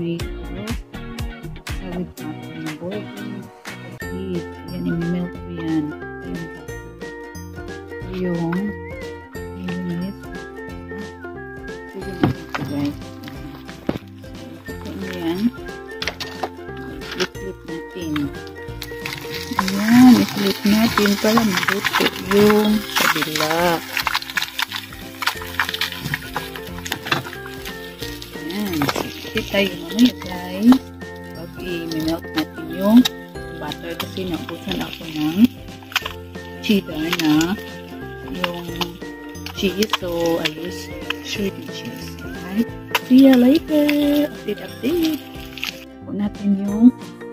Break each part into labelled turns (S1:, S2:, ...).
S1: tomato. Sawit natin ng boiling heat. Ayan, i-melt ko yan. Yung mayonnaise. Sige na ito guys. So, ayan. I-flip natin. Ayan, i-flip natin para maluto yung kabila. Ayan. Sit tayo mamaya guys. Pag i-melt natin yung butter kasi naubusan ako ng cheddar na yung cheese. So, I use shredded cheese. Alright? See ya later! Update! Put natin yung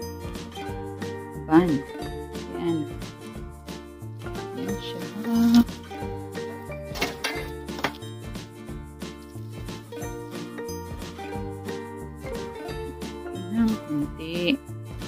S1: bun. Ayan. Ayan siya. Ayan, kunti.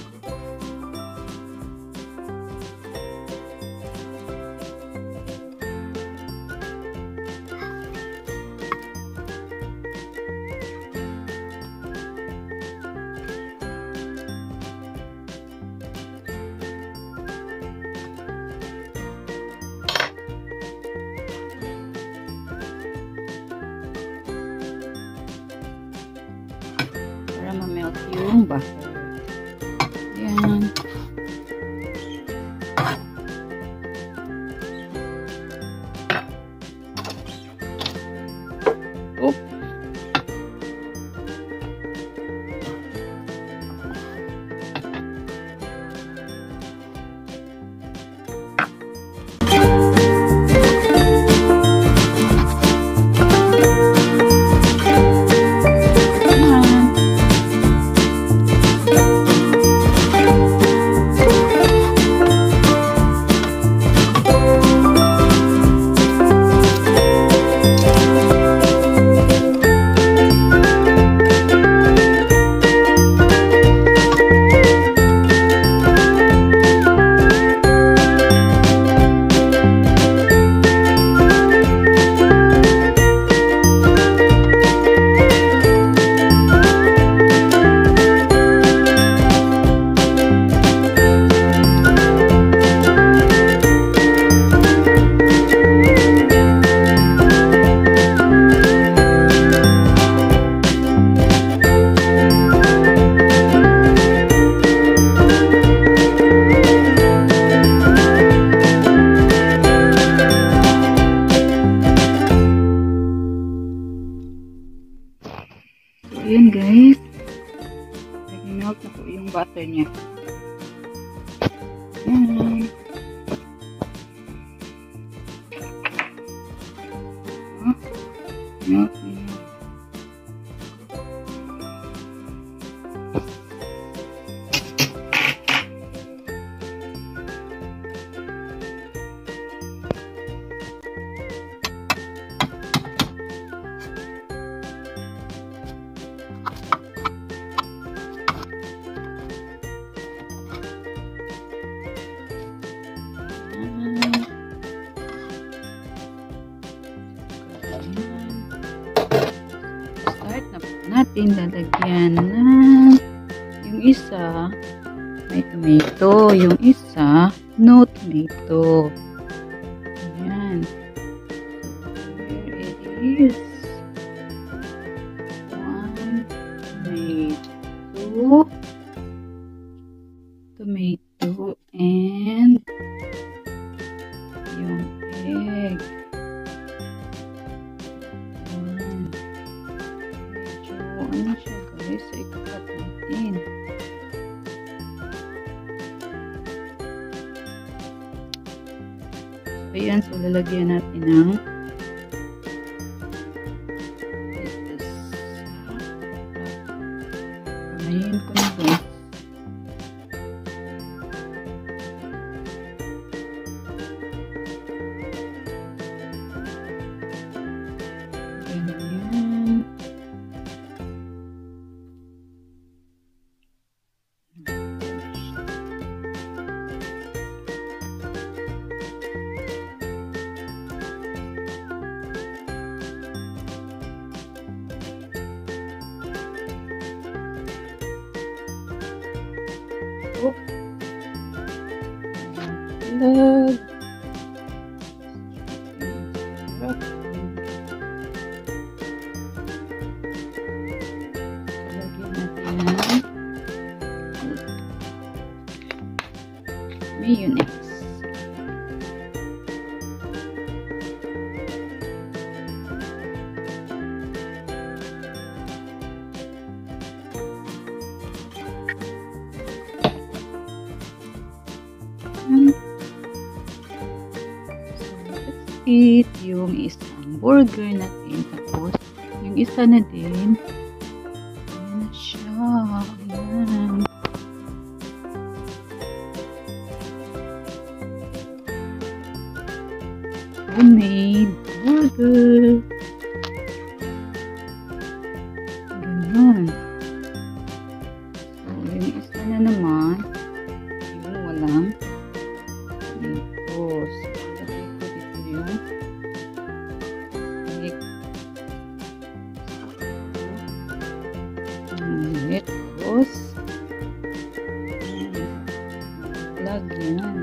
S1: Para ma-melt yung butter. Ayan. Oop. Ayan guys, nag-melt na po yung butter niya. Ayan. Melt na yan. Start na po natin lalagyan na yung isa may tomato, yung isa no tomato. Ayan. Here it is. One tomato and yung egg. Ano siya guys, so ikakat natin. So ayan, so lalagyan natin ng pamayin ko na guys. Ganyan. Oop. Lag. Mayonnaise. Eat yung isang burger natin. Tapos, yung isa na din. Ayan na siya. Ayan. Homemade burger. Ganyan. So, yung isa na naman, yung walang tomatoes. Lagay ko dito yung lettuce. Lagyan.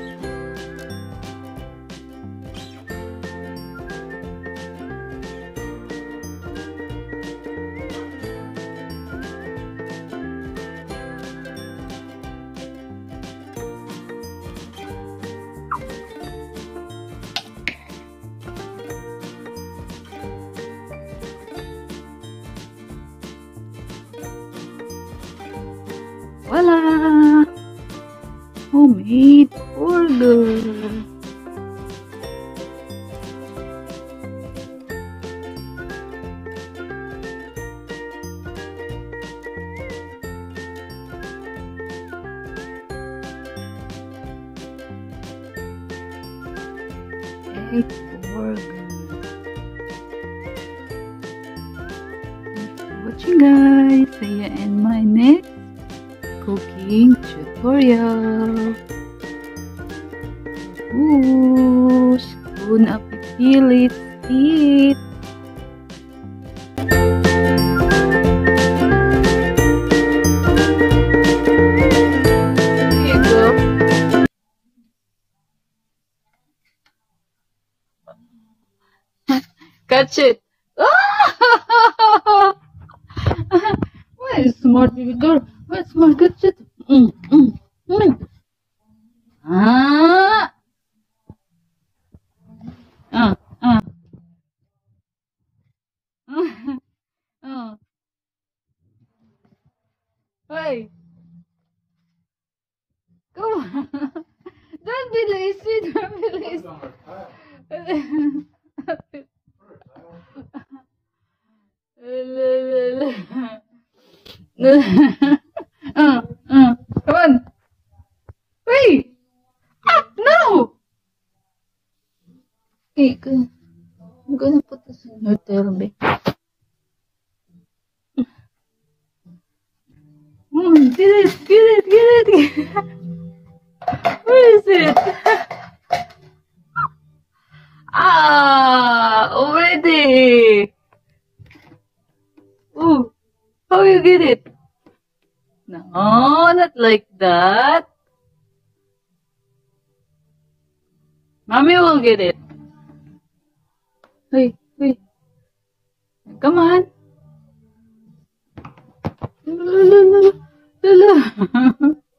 S1: Voila! Homemade burger. Egg burger. Thanks for watching, guys. See you in my next cooking tutorial. Ooh, bon appetit, let's eat. Here you go. Catch it. Why is smart baby girl? Why smart catch it? Ah. Ah. Ah. Ah. Hey. Come on. Don't be lazy. Don't be lazy. Come on. Wait. Ah, no. Okay, good. I'm gonna put this in your tail, babe. Get it, get it, get it, get it. Where is it? Ah, already. Ooh, how you get it? No, not like that. Mommy will get it. Hey, hey. Come on. La, la, la, la, la.